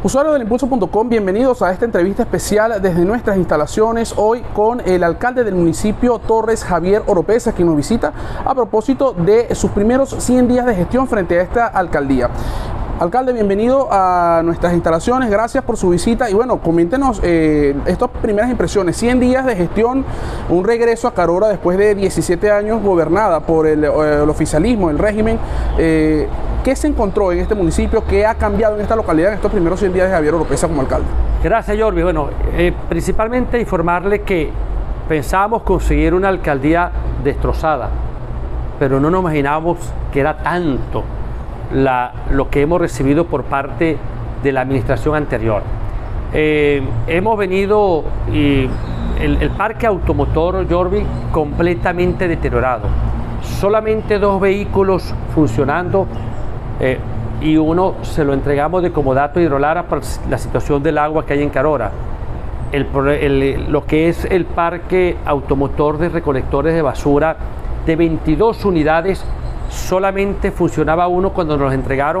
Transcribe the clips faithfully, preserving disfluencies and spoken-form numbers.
Usuarios del Impulso punto com, bienvenidos a esta entrevista especial desde nuestras instalaciones, hoy con el alcalde del municipio Torres, Javier Oropesa, quien nos visita a propósito de sus primeros cien días de gestión frente a esta alcaldía. Alcalde, bienvenido a nuestras instalaciones, gracias por su visita y bueno, coméntenos eh, estas primeras impresiones, cien días de gestión, un regreso a Carora después de diecisiete años gobernada por el, el oficialismo, el régimen. Eh, ¿Qué se encontró en este municipio? ¿Qué ha cambiado en esta localidad en estos primeros cien días de Javier Oropesa como alcalde? Gracias, Jordi. Bueno, eh, principalmente informarle que pensábamos conseguir una alcaldía destrozada, pero no nos imaginábamos que era tanto La, lo que hemos recibido por parte de la administración anterior. Eh, hemos venido y el, el parque automotor, Jordi, completamente deteriorado. Solamente dos vehículos funcionando eh, y uno se lo entregamos de comodato a Hidrolara por la situación del agua que hay en Carora. El, el, lo que es el parque automotor de recolectores de basura de veintidós unidades, solamente funcionaba uno cuando nos entregaron,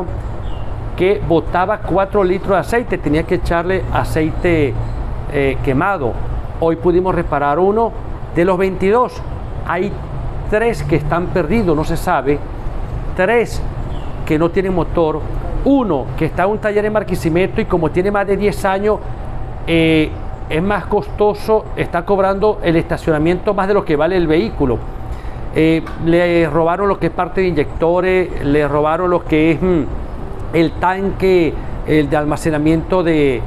que botaba cuatro litros de aceite, tenía que echarle aceite eh, quemado. Hoy pudimos reparar uno de los veintidós. Hay tres que están perdidos, no se sabe, tres que no tienen motor, uno que está en un taller en Barquisimeto y como tiene más de diez años, eh, es más costoso, está cobrando el estacionamiento más de lo que vale el vehículo. Eh, le robaron lo que es parte de inyectores, le robaron lo que es mm, el tanque el de almacenamiento de,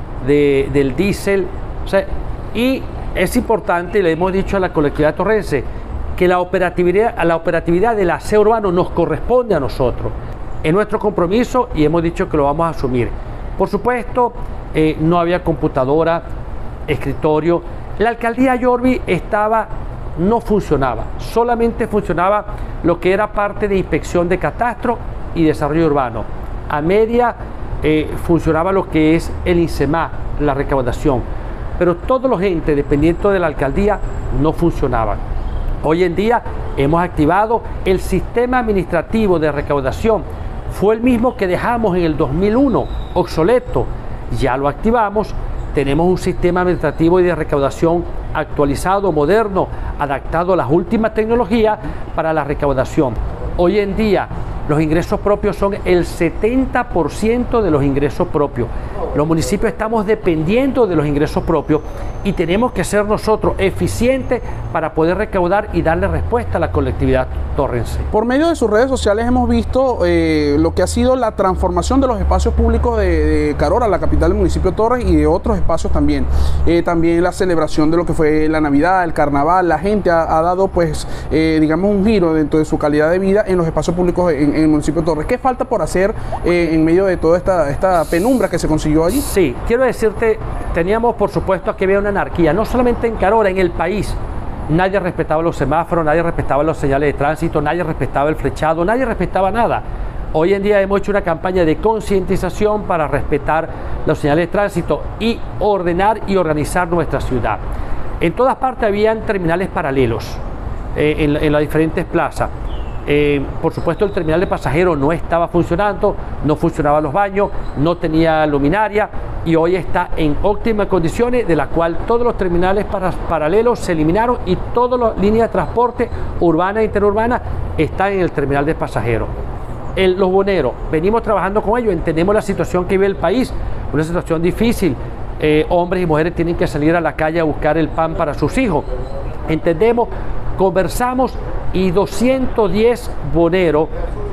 de, del diésel. O sea, y es importante, le hemos dicho a la colectividad torrense, que la operatividad, la operatividad del aseo urbano nos corresponde a nosotros. Es nuestro compromiso y hemos dicho que lo vamos a asumir. Por supuesto, eh, no había computadora, escritorio. La alcaldía Jordi estaba... no funcionaba, solamente funcionaba lo que era parte de inspección de catastro y desarrollo urbano. A media eh, funcionaba lo que es el INSEMA, la recaudación, pero todos los entes dependientes de la alcaldía no funcionaban. Hoy en día hemos activado el sistema administrativo de recaudación, fue el mismo que dejamos en el dos mil uno, obsoleto, ya lo activamos. Tenemos un sistema administrativo y de recaudación actualizado, moderno, adaptado a las últimas tecnologías para la recaudación. Hoy en día los ingresos propios son el setenta por ciento de los ingresos propios. Los municipios estamos dependiendo de los ingresos propios y tenemos que ser nosotros eficientes para poder recaudar y darle respuesta a la colectividad torrense. Por medio de sus redes sociales hemos visto eh, lo que ha sido la transformación de los espacios públicos de, de Carora, la capital del municipio Torres, y de otros espacios también. Eh, también la celebración de lo que fue la Navidad, el Carnaval. La gente ha, ha dado, pues, eh, digamos, un giro dentro de su calidad de vida en los espacios públicos en, en el municipio Torres. ¿Qué falta por hacer eh, en medio de toda esta, esta penumbra que se consiguió allí? Sí, quiero decirte, teníamos por supuesto que había una anarquía, no solamente en Carora, en el país. Nadie respetaba los semáforos, nadie respetaba los señales de tránsito, nadie respetaba el flechado, nadie respetaba nada. Hoy en día hemos hecho una campaña de concientización para respetar los señales de tránsito y ordenar y organizar nuestra ciudad. En todas partes habían terminales paralelos eh, en, en las diferentes plazas. Eh, por supuesto, el terminal de pasajeros no estaba funcionando, no funcionaban los baños, no tenía luminaria y hoy está en óptimas condiciones, de la cual todos los terminales para, paralelos se eliminaron y todas las líneas de transporte urbana e interurbana están en el terminal de pasajeros. El, los boneros, venimos trabajando con ellos, entendemos la situación que vive el país, una situación difícil. Eh, hombres y mujeres tienen que salir a la calle a buscar el pan para sus hijos. Entendemos, conversamos y doscientos diez boneros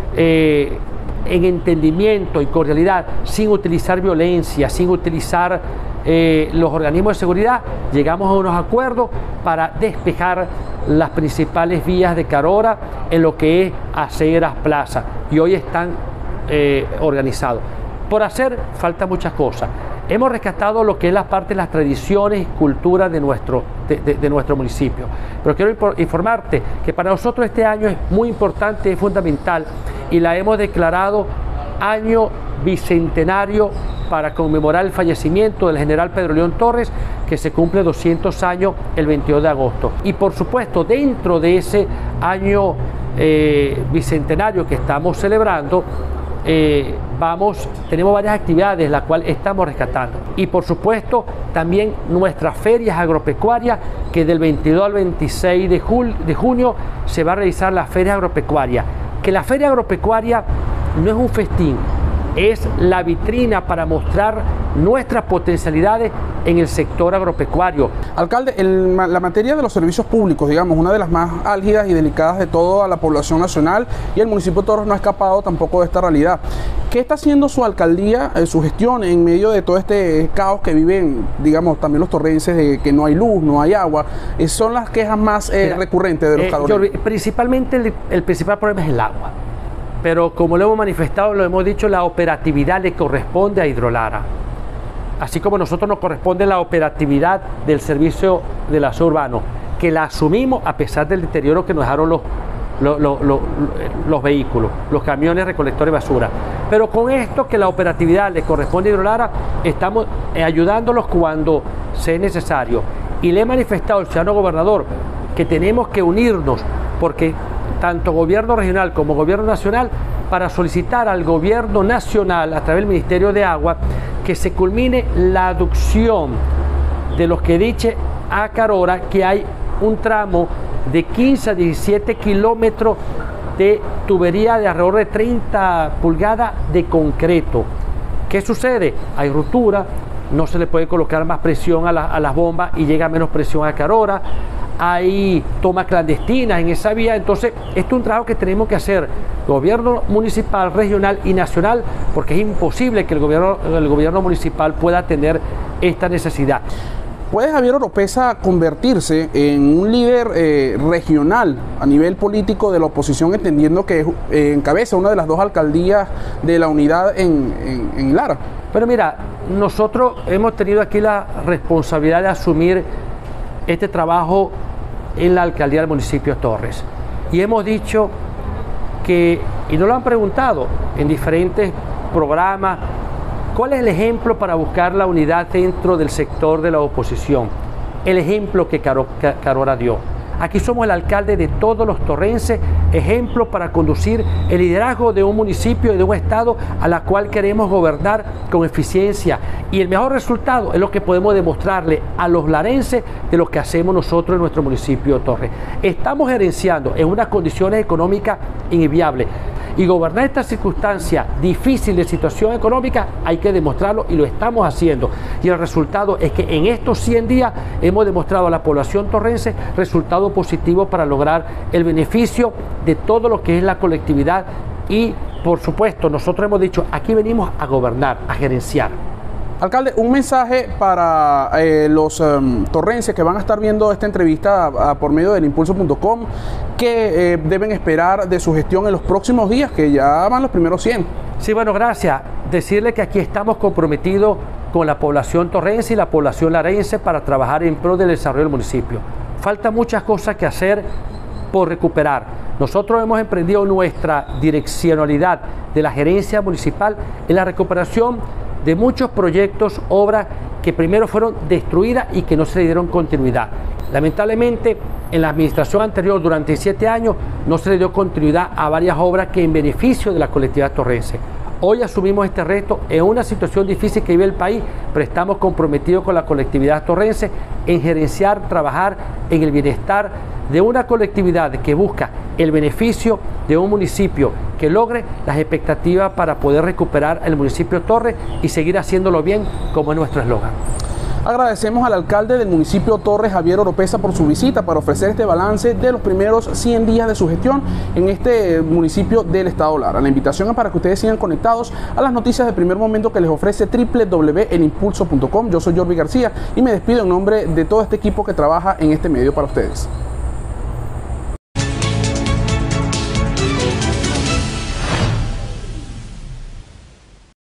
eh, en entendimiento y cordialidad, sin utilizar violencia, sin utilizar eh, los organismos de seguridad, llegamos a unos acuerdos para despejar las principales vías de Carora en lo que es aceras, plazas, y hoy están eh, organizados. Por hacer falta muchas cosas. Hemos rescatado lo que es la parte de las tradiciones y culturas de nuestro, de, de, de nuestro municipio. Pero quiero informarte que para nosotros este año es muy importante, es fundamental, y la hemos declarado año bicentenario para conmemorar el fallecimiento del general Pedro León Torres, que se cumple doscientos años el veintidós de agosto. Y por supuesto, dentro de ese año eh, bicentenario que estamos celebrando, eh, vamos, tenemos varias actividades las cuales estamos rescatando. Y por supuesto también nuestras ferias agropecuarias, que del veintidós al veintiséis de, jul, de junio se va a realizar la feria agropecuaria. Que la feria agropecuaria no es un festín, es la vitrina para mostrar nuestras potencialidades en el sector agropecuario. Alcalde, en la materia de los servicios públicos, digamos, una de las más álgidas y delicadas de toda la población nacional, y el municipio de Torres no ha escapado tampoco de esta realidad. ¿Qué está haciendo su alcaldía, eh, su gestión en medio de todo este caos que viven, digamos, también los torrenses, de que no hay luz, no hay agua? Eh, son las quejas más eh, Mira, recurrentes de los eh, calores. Principalmente el, el principal problema es el agua. Pero como lo hemos manifestado, lo hemos dicho, la operatividad le corresponde a Hidrolara. Así como a nosotros nos corresponde la operatividad del servicio del aseo urbano, que la asumimos a pesar del deterioro que nos dejaron los, los, los, los, los vehículos, los camiones recolectores de basura. Pero con esto que la operatividad le corresponde a Hidrolara, estamos ayudándolos cuando sea necesario. Y le he manifestado al ciudadano gobernador que tenemos que unirnos, porque tanto gobierno regional como gobierno nacional, para solicitar al gobierno nacional a través del Ministerio de Agua que se culmine la aducción de los que dice a Carora, que hay un tramo de quince a diecisiete kilómetros de tubería de alrededor de treinta pulgadas de concreto. ¿Qué sucede? Hay ruptura, no se le puede colocar más presión a, la, a las bombas y llega menos presión a Carora. Hay tomas clandestinas en esa vía. Entonces, esto es un trabajo que tenemos que hacer gobierno municipal, regional y nacional, porque es imposible que el gobierno, el gobierno municipal pueda tener esta necesidad. ¿Puede Javier Oropesa convertirse en un líder eh, regional a nivel político de la oposición, entendiendo que eh, encabeza una de las dos alcaldías de la unidad en, en, en Lara? Pero mira, nosotros hemos tenido aquí la responsabilidad de asumir este trabajo en la alcaldía del municipio de Torres. Y hemos dicho que, y nos lo han preguntado en diferentes programas, ¿cuál es el ejemplo para buscar la unidad dentro del sector de la oposición? El ejemplo que Carora dio. Aquí somos el alcalde de todos los torrenses, ejemplo para conducir el liderazgo de un municipio y de un estado a la cual queremos gobernar con eficiencia. Y el mejor resultado es lo que podemos demostrarle a los larenses de lo que hacemos nosotros en nuestro municipio de Torres. Estamos gerenciando en unas condiciones económicas inviables. Y gobernar esta circunstancia difícil de situación económica hay que demostrarlo, y lo estamos haciendo. Y el resultado es que en estos cien días hemos demostrado a la población torrense resultados positivos para lograr el beneficio de todo lo que es la colectividad. Y por supuesto, nosotros hemos dicho, aquí venimos a gobernar, a gerenciar. Alcalde, un mensaje para eh, los um, torrenses que van a estar viendo esta entrevista a, a, por medio del impulso punto com, que eh, deben esperar de su gestión en los próximos días, que ya van los primeros cien. Sí, bueno, gracias. Decirle que aquí estamos comprometidos con la población torrense y la población larense para trabajar en pro del desarrollo del municipio. Falta muchas cosas que hacer por recuperar. Nosotros hemos emprendido nuestra direccionalidad de la gerencia municipal en la recuperación de muchos proyectos, obras que primero fueron destruidas y que no se le dieron continuidad. Lamentablemente, en la administración anterior, durante siete años, no se le dio continuidad a varias obras que en beneficio de la colectividad torrense. Hoy asumimos este reto en una situación difícil que vive el país, pero estamos comprometidos con la colectividad torrense en gerenciar, trabajar en el bienestar de una colectividad que busca el beneficio de un municipio que logre las expectativas para poder recuperar el municipio Torres y seguir haciéndolo bien, como es nuestro eslogan. Agradecemos al alcalde del municipio Torres, Javier Oropesa, por su visita para ofrecer este balance de los primeros cien días de su gestión en este municipio del estado Lara. La invitación es para que ustedes sigan conectados a las noticias de primer momento que les ofrece doble u doble u doble u punto el impulso punto com. Yo soy Jorvi García y me despido en nombre de todo este equipo que trabaja en este medio para ustedes.